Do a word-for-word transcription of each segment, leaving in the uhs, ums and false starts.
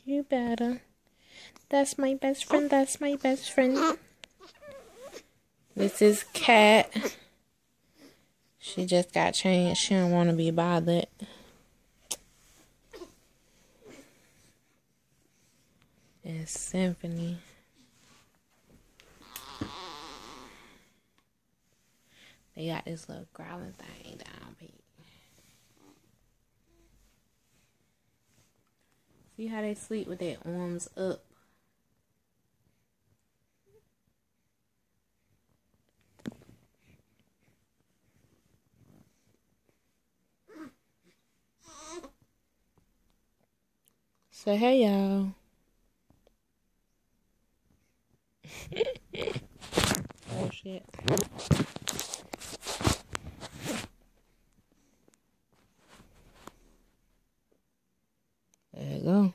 You better. That's my best friend. That's my best friend. This is Cat. She just got changed. She don't want to be bothered. And Symphony. They got this little growling thing down, Pete. See how they sleep with their arms up? So hey y'all. Oh shit. There you go.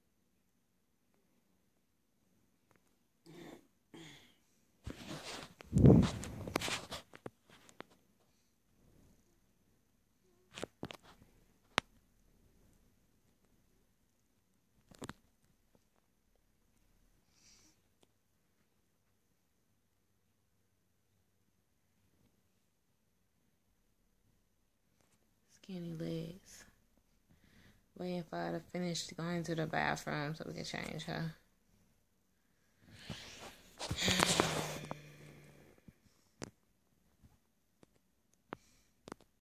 Skinny legs. Waiting for her to finish going to the bathroom so we can change her.